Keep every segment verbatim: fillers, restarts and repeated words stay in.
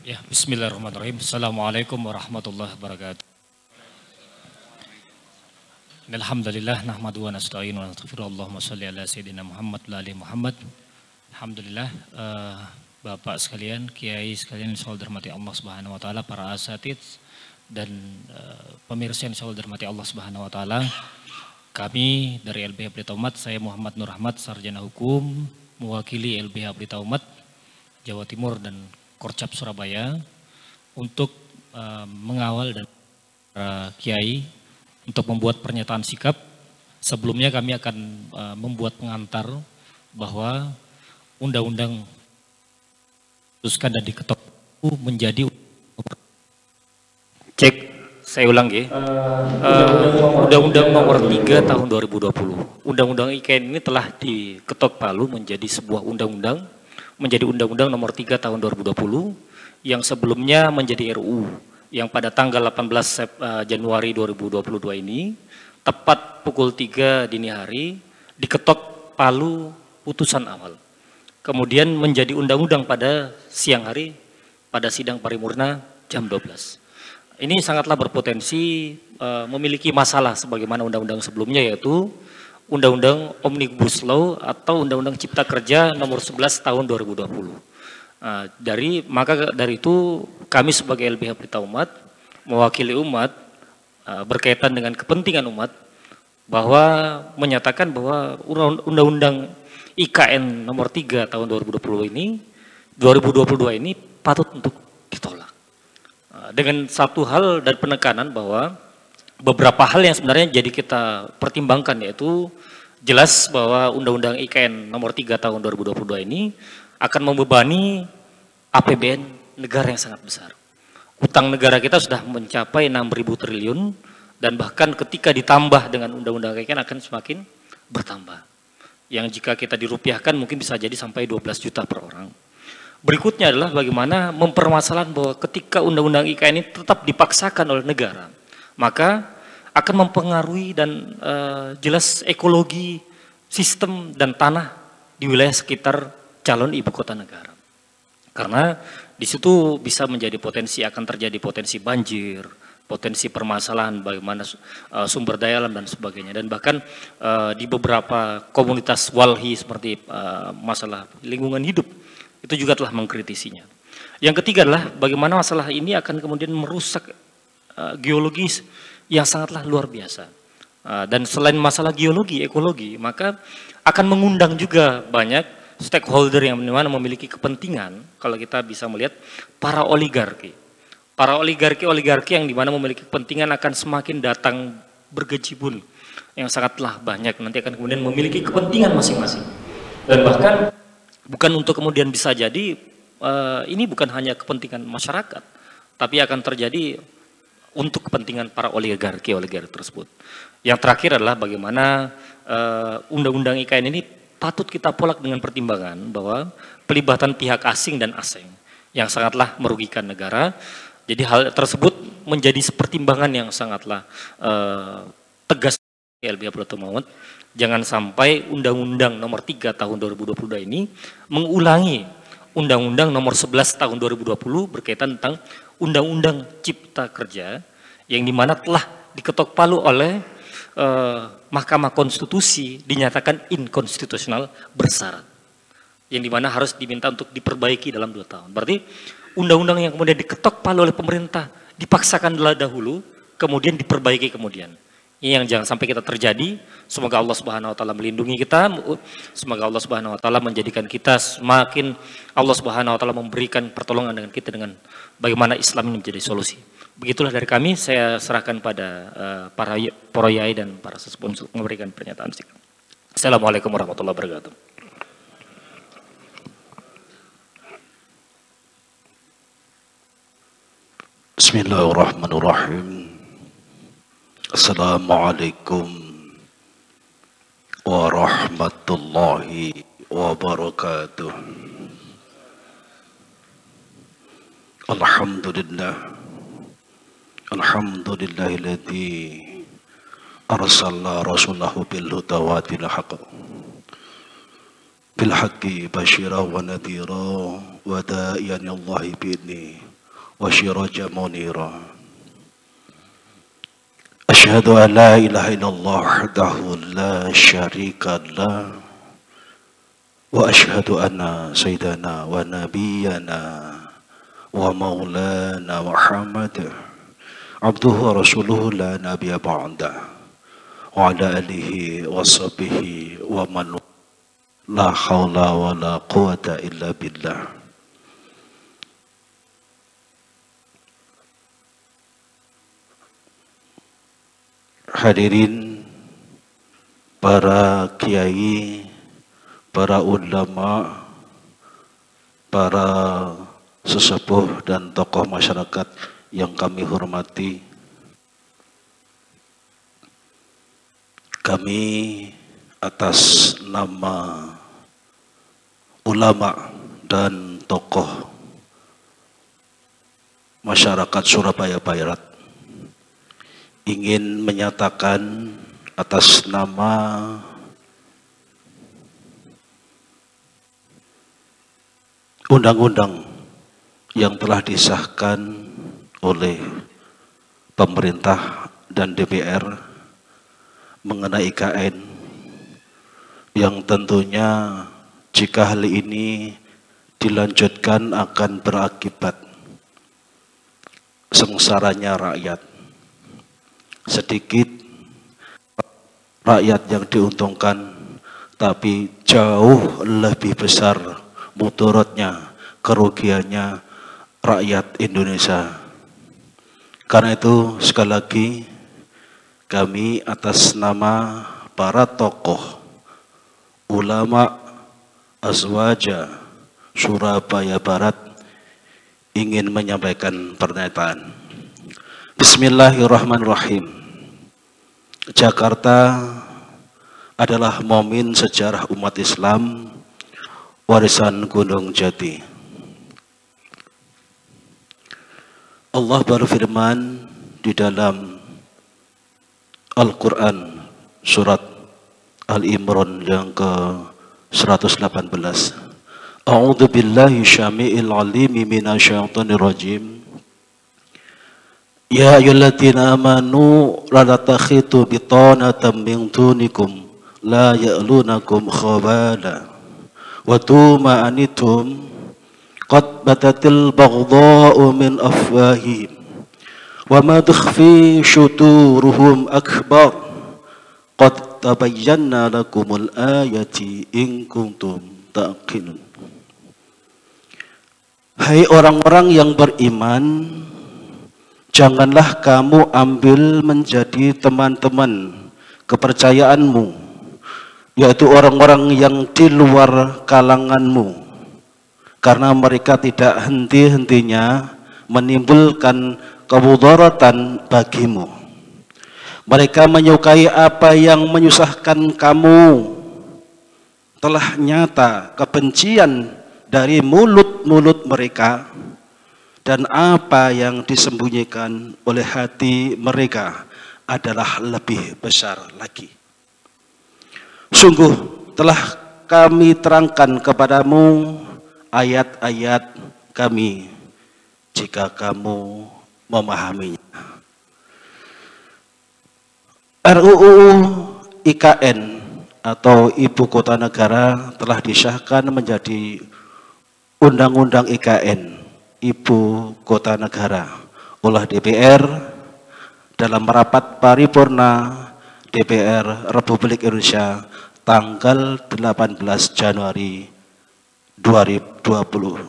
Ya, bismillahirrahmanirrahim. Assalamualaikum warahmatullahi wabarakatuh. Alhamdulillah, nahmadu wa nasta'inu wa nastaghfiruh. Allahumma shalli ala sayyidina Muhammad wa ali Muhammad. Alhamdulillah, uh, Bapak sekalian, Kiai sekalian, insyaallah dirahmati Allah Subhanahu wa taala, para asatidz dan uh, pemirsa insyaallah dirahmati Allah Subhanahu wa taala. Kami dari L B H Pelita Umat, saya Muhammad Nur Ahmad, sarjana hukum, mewakili L B H Pelita Umat Jawa Timur dan Korcap Surabaya untuk uh, mengawal dan para kiai untuk membuat pernyataan sikap. Sebelumnya kami akan uh, membuat pengantar bahwa undang-undang putuskan dan diketok menjadi cek saya ulang ya uh, undang-undang nomor tiga tahun dua ribu dua puluh. Undang-undang I K N ini telah diketok palu menjadi sebuah undang-undang, menjadi undang-undang nomor tiga tahun dua ribu dua puluh yang sebelumnya menjadi R U yang pada tanggal delapan belas Januari dua ribu dua puluh dua ini tepat pukul tiga dini hari diketok palu putusan awal. Kemudian menjadi undang-undang pada siang hari pada sidang paripurna jam dua belas. Ini sangatlah berpotensi uh, memiliki masalah sebagaimana undang-undang sebelumnya, yaitu Undang-Undang Omnibus Law atau Undang-Undang Cipta Kerja nomor sebelas tahun dua ribu dua puluh. Uh, dari maka dari itu kami sebagai L B H Pelita Umat mewakili umat uh, berkaitan dengan kepentingan umat bahwa menyatakan bahwa Undang-Undang I K N nomor tiga tahun dua ribu dua puluh ini dua ribu dua puluh dua ini patut untuk ditolak. Uh, dengan satu hal dan penekanan bahwa beberapa hal yang sebenarnya jadi kita pertimbangkan, yaitu jelas bahwa Undang-Undang I K N nomor tiga tahun dua ribu dua puluh dua ini akan membebani A P B N negara yang sangat besar. Utang negara kita sudah mencapai enam ribu triliun dan bahkan ketika ditambah dengan Undang-Undang I K N akan semakin bertambah. Yang jika kita dirupiahkan mungkin bisa jadi sampai dua belas juta per orang. Berikutnya adalah bagaimana mempermasalahan bahwa ketika Undang-Undang I K N ini tetap dipaksakan oleh negara, maka akan mempengaruhi dan uh, jelas ekologi sistem dan tanah di wilayah sekitar calon ibu kota negara. Karena di situ bisa menjadi potensi, akan terjadi potensi banjir, potensi permasalahan bagaimana uh, sumber daya alam dan sebagainya. Dan bahkan uh, di beberapa komunitas walhi seperti uh, masalah lingkungan hidup itu juga telah mengkritisinya. Yang ketiga adalah bagaimana masalah ini akan kemudian merusak uh, geologis yang sangatlah luar biasa. Uh, dan selain masalah geologi, ekologi, maka akan mengundang juga banyak stakeholder yang mana memiliki kepentingan. Kalau kita bisa melihat para oligarki, para oligarki-oligarki yang dimana memiliki kepentingan akan semakin datang bergejibun yang sangatlah banyak. Nanti akan kemudian memiliki kepentingan masing-masing. Dan bahkan bukan untuk kemudian bisa jadi uh, ini bukan hanya kepentingan masyarakat, tapi akan terjadi untuk kepentingan para oligarki-oligarki tersebut. Yang terakhir adalah bagaimana undang-undang uh, I K N ini patut kita polak dengan pertimbangan bahwa pelibatan pihak asing dan asing yang sangatlah merugikan negara. Jadi hal tersebut menjadi pertimbangan yang sangatlah uh, tegas L B H Pelita Umat. Jangan sampai Undang-Undang nomor tiga tahun dua ribu dua puluh dua ini mengulangi Undang-Undang nomor sebelas tahun dua ribu dua puluh berkaitan tentang Undang-Undang Cipta Kerja yang dimana telah diketok palu oleh uh, Mahkamah Konstitusi, dinyatakan inkonstitusional bersyarat, yang dimana harus diminta untuk diperbaiki dalam dua tahun. Berarti undang-undang yang kemudian diketok palu oleh pemerintah dipaksakan dahulu, kemudian diperbaiki kemudian. Ini yang jangan sampai kita terjadi. Semoga Allah Subhanahu wa taala melindungi kita. Semoga Allah Subhanahu wa taala menjadikan kita semakin, Allah Subhanahu wa taala memberikan pertolongan dengan kita dengan bagaimana Islam ini menjadi solusi. Begitulah dari kami, saya serahkan pada uh, para para yai dan para sesepuh untuk memberikan pernyataan sikap. Assalamualaikum warahmatullahi wabarakatuh. Bismillahirrahmanirrahim. Assalamualaikum warahmatullahi wabarakatuh. Alhamdulillah. Alhamdulillahilladzi arsala rasulahu bil huda wa dinil haqq bil haqqi basyira wa nadhira wa da'iyan Allah bi'idni وسراجا منيرا أشهد أن لا إله إلا الله وحده لا شريك له وأشهد أن سيدنا ونبينا ومولانا محمد عبده ورسوله لا نبي بعده وعلى آله وصحبه ومن لا حول ولا قوة إلا بالله. Hadirin para kiai, para ulama, para sesepuh dan tokoh masyarakat yang kami hormati, kami atas nama ulama dan tokoh masyarakat Surabaya Barat ingin menyatakan atas nama undang-undang yang telah disahkan oleh pemerintah dan D P R mengenai I K N, yang tentunya jika hal ini dilanjutkan akan berakibat sengsaranya rakyat. Sedikit rakyat yang diuntungkan, tapi jauh lebih besar mudaratnya, kerugiannya rakyat Indonesia. Karena itu sekali lagi kami atas nama para tokoh ulama Azwaja Surabaya Barat ingin menyampaikan pernyataan. Bismillahirrahmanirrahim. Jakarta adalah momen sejarah umat Islam, warisan Gunung Jati. Allah berfirman di dalam Al-Quran surat Al-Imran yang ke seratus delapan belas. A'udzu billahi syami'il alimi minasyaitonir rajim. Ya ayyuhalladzina amanu la tattakhidu bitanatan min dunikum la ya'lunakum khabala wa tuma anitum qad batatil baghdha'u min afwahihim wa ma tukhfi syuturuhum akbar qad tabayyana lakumul ayati in kuntum taqilun. Hai orang-orang yang beriman, janganlah kamu ambil menjadi teman-teman kepercayaanmu, yaitu orang-orang yang di luar kalanganmu, karena mereka tidak henti-hentinya menimbulkan kemudaratan bagimu. Mereka menyukai apa yang menyusahkan kamu. Telah nyata kebencian dari mulut-mulut mereka, dan apa yang disembunyikan oleh hati mereka adalah lebih besar lagi. Sungguh telah kami terangkan kepadamu ayat-ayat kami jika kamu memahaminya. R U U I K N atau Ibu Kota Negara telah disahkan menjadi Undang-Undang I K N, Ibu Kota Negara, oleh D P R dalam rapat paripurna D P R Republik Indonesia tanggal delapan belas Januari dua ribu dua puluh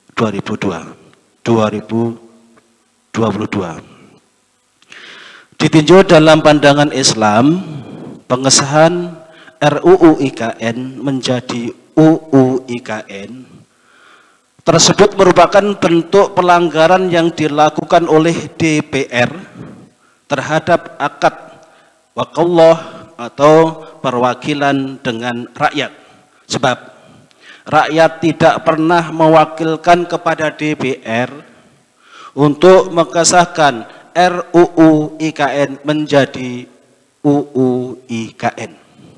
dua. Ditinjau dalam pandangan Islam, pengesahan R U U I K N menjadi U U I K N tersebut merupakan bentuk pelanggaran yang dilakukan oleh D P R terhadap akad wakallah atau perwakilan dengan rakyat. Sebab rakyat tidak pernah mewakilkan kepada D P R untuk mengesahkan R U U I K N menjadi U U I K N.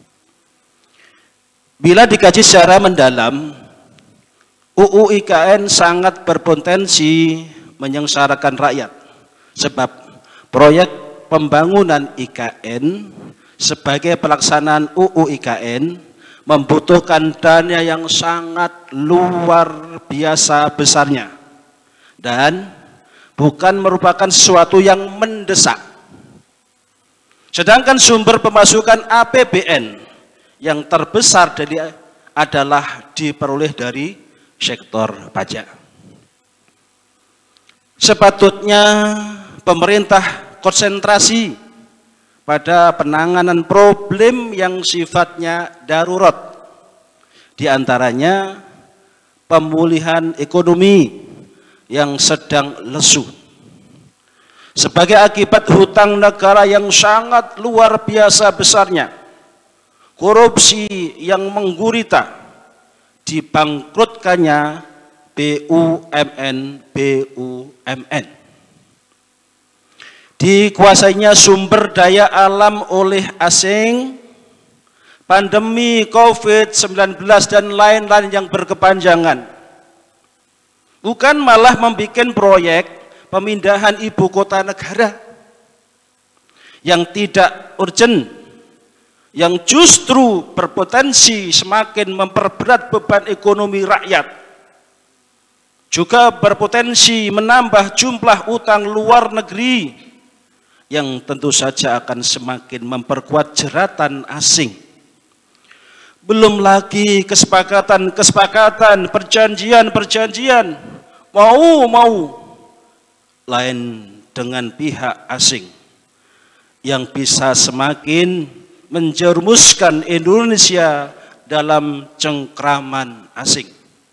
Bila dikaji secara mendalam, U U I K N sangat berpotensi menyengsarakan rakyat. Sebab proyek pembangunan I K N sebagai pelaksanaan U U I K N membutuhkan dana yang sangat luar biasa besarnya dan bukan merupakan sesuatu yang mendesak. Sedangkan sumber pemasukan A P B N yang terbesar dari adalah diperoleh dari sektor pajak. Sepatutnya pemerintah konsentrasi pada penanganan problem yang sifatnya darurat, di antaranya pemulihan ekonomi yang sedang lesu sebagai akibat hutang negara yang sangat luar biasa besarnya, korupsi yang menggurita, dibangkrutkannya B U M N B U M N, dikuasainya sumber daya alam oleh asing, pandemi COVID sembilan belas dan lain-lain yang berkepanjangan. Bukan malah membuat proyek pemindahan ibu kota negara yang tidak urgent, yang justru berpotensi semakin memperberat beban ekonomi rakyat, juga berpotensi menambah jumlah utang luar negeri yang tentu saja akan semakin memperkuat jeratan asing. Belum lagi kesepakatan-kesepakatan, perjanjian-perjanjian mau-mau lain dengan pihak asing yang bisa semakin menjerumuskan Indonesia dalam cengkraman asing.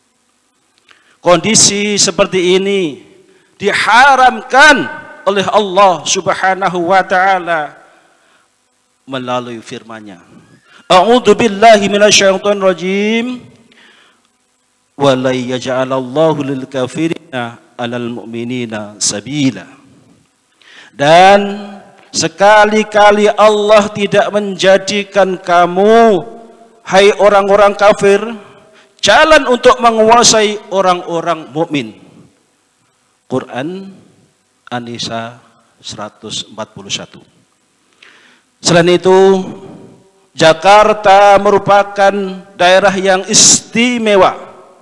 Kondisi seperti ini diharamkan oleh Allah Subhanahu wa taala melalui firman-Nya. A'udzu billahi minasyaitonir rajim. Wa la yaj'alallahu lil kafirina 'alal mu'minina sabila. Dan sekali-kali Allah tidak menjadikan kamu, hai orang-orang kafir, jalan untuk menguasai orang-orang mukmin. Quran An-Nisa seratus empat puluh satu. Selain itu, Jakarta merupakan daerah yang istimewa,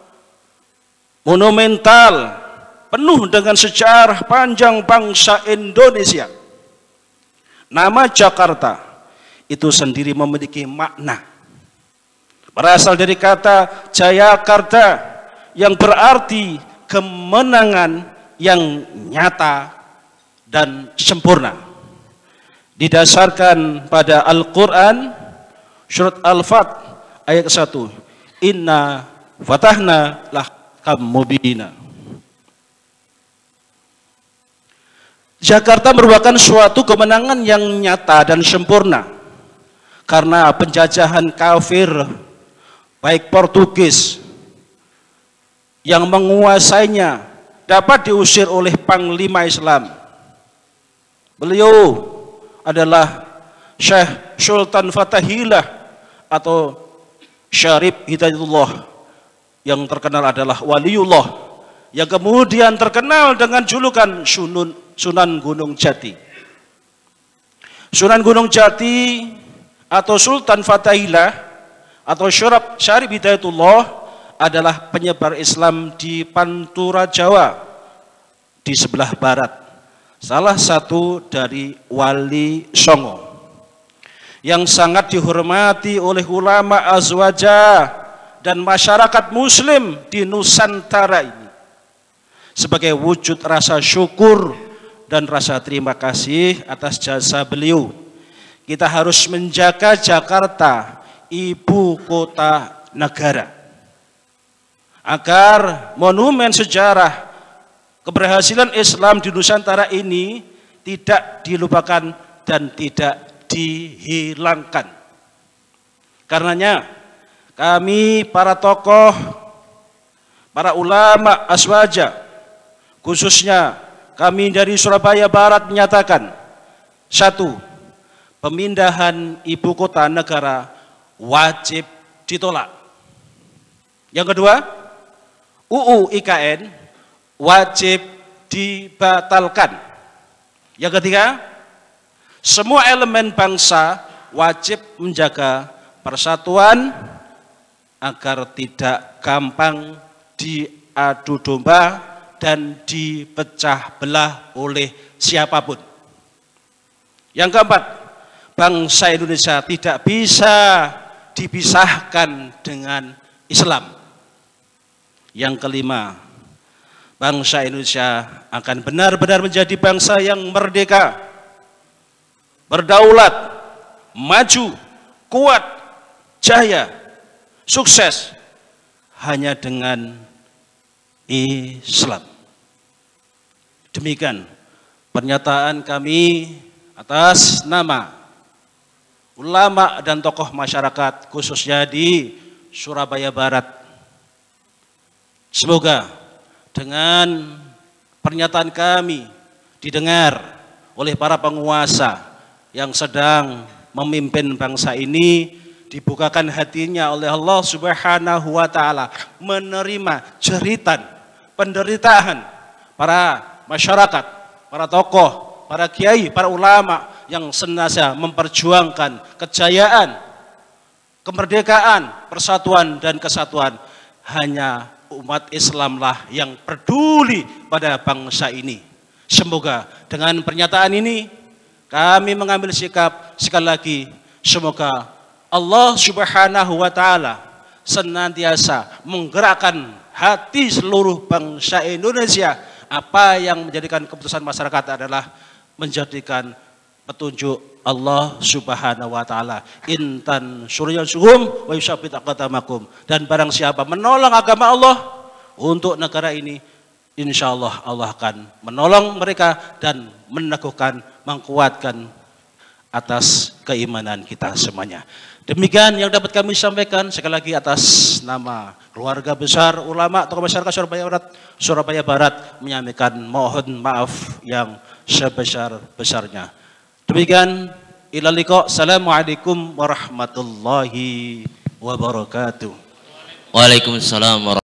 monumental, penuh dengan sejarah panjang bangsa Indonesia. Nama Jakarta itu sendiri memiliki makna. Berasal dari kata Jayakarta yang berarti kemenangan yang nyata dan sempurna. Didasarkan pada Al-Quran surat Al-Fat ayat satu. Inna fatahna lakam mubina. Jakarta merupakan suatu kemenangan yang nyata dan sempurna karena penjajahan kafir baik Portugis yang menguasainya dapat diusir oleh Panglima Islam. Beliau adalah Syekh Sultan Fatahillah atau Syarif Hidayatullah, yang terkenal adalah Waliullah, yang kemudian terkenal dengan julukan Sunun, Sunan Gunung Jati. Sunan Gunung Jati atau Sultan Fatahillah atau Syarif Hidayatullah adalah penyebar Islam di Pantura Jawa di sebelah barat, salah satu dari Wali Songo yang sangat dihormati oleh ulama azwaja dan masyarakat muslim di Nusantara ini. Sebagai wujud rasa syukur dan rasa terima kasih atas jasa beliau, kita harus menjaga Jakarta, ibu kota negara, agar monumen sejarah keberhasilan Islam di Nusantara ini tidak dilupakan dan tidak dihilangkan. Karenanya kami para tokoh, para ulama aswaja, khususnya kami dari Surabaya Barat menyatakan, satu, pemindahan ibu kota negara wajib ditolak. Yang kedua, U U I K N wajib dibatalkan. Yang ketiga, semua elemen bangsa wajib menjaga persatuan agar tidak gampang diadu domba dan dipecah belah oleh siapapun. Yang keempat, bangsa Indonesia tidak bisa dipisahkan dengan Islam. Yang kelima, bangsa Indonesia akan benar-benar menjadi bangsa yang merdeka, berdaulat, maju, kuat, jaya, sukses hanya dengan Islam. Demikian pernyataan kami atas nama ulama dan tokoh masyarakat khususnya di Surabaya Barat. Semoga dengan pernyataan kami didengar oleh para penguasa yang sedang memimpin bangsa ini, dibukakan hatinya oleh Allah Subhanahu wa taala menerima jeritan penderitaan para masyarakat, para tokoh, para kiai, para ulama yang senantiasa memperjuangkan kejayaan, kemerdekaan, persatuan dan kesatuan. Hanya umat Islamlah yang peduli pada bangsa ini. Semoga dengan pernyataan ini kami mengambil sikap sekali lagi, semoga Allah Subhanahu wa taala senantiasa menggerakkan hati seluruh bangsa Indonesia. Apa yang menjadikan keputusan masyarakat adalah menjadikan petunjuk Allah Subhanahu wa taala. Intan suryansuhum wa yusabbit aqdamakum. Dan barang siapa menolong agama Allah untuk negara ini, insya Allah Allah akan menolong mereka dan meneguhkan, mengkuatkan atas keimanan kita semuanya. Demikian yang dapat kami sampaikan sekali lagi atas nama keluarga besar ulama tokoh masyarakat Surabaya Barat, Surabaya Barat menyampaikan mohon maaf yang sebesar-besarnya. Demikian, ilal liqa. Assalamualaikum warahmatullahi wabarakatuh. Waalaikumsalam warahmatullahi wabarakatuh.